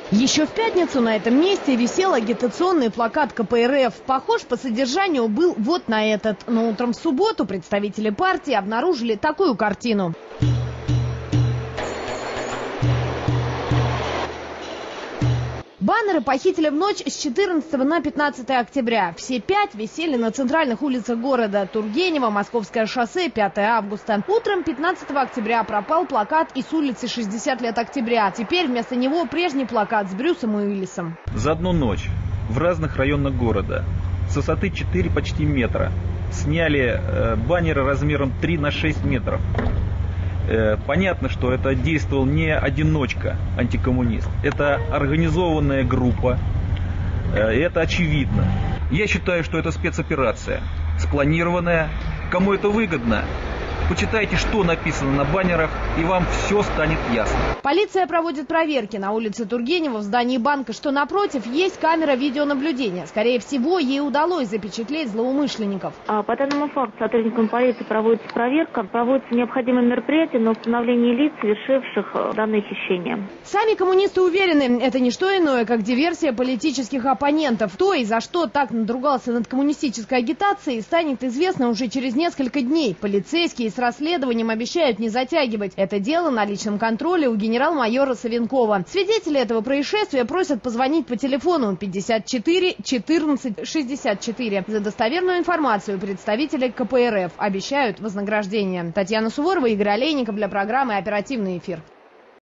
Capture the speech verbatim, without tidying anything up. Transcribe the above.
Еще в пятницу на этом месте висел агитационный плакат ка пэ эр эф. Похож по содержанию был вот на этот. Но утром в субботу представители партии обнаружили такую картину. Баннеры похитили в ночь с четырнадцатого на пятнадцатое октября. Все пять висели на центральных улицах города: Тургенева, Московское шоссе, пятое августа. Утром пятнадцатого октября пропал плакат и с улицы шестьдесят лет октября. Теперь вместо него прежний плакат с Брюсом Уиллисом. За одну ночь в разных районах города с высоты четыре почти метра сняли э, баннеры размером три на шесть метров. Понятно, что это действовал не одиночка антикоммунист, это организованная группа, и это очевидно. Я считаю, что это спецоперация, спланированная. Кому это выгодно? Почитайте, что написано на баннерах, и вам все станет ясно. Полиция проводит проверки. На улице Тургенева в здании банка, что напротив, есть камера видеонаблюдения. Скорее всего, ей удалось запечатлеть злоумышленников. По данному факту сотрудниками полиции проводится проверка, проводятся необходимые мероприятия на установление лиц, совершивших данное хищение. Сами коммунисты уверены, это не что иное, как диверсия политических оппонентов. Кто и за что так надругался над коммунистической агитацией, станет известно уже через несколько дней. Полицейские с расследованием обещают не затягивать. Это дело на личном контроле у генерал-майора Савенкова. Свидетели этого происшествия просят позвонить по телефону пятьдесят четыре четырнадцать шестьдесят четыре. За достоверную информацию представители ка пэ эр эф обещают вознаграждение. Татьяна Суворова, Игорь Олейников для программы «Оперативный эфир».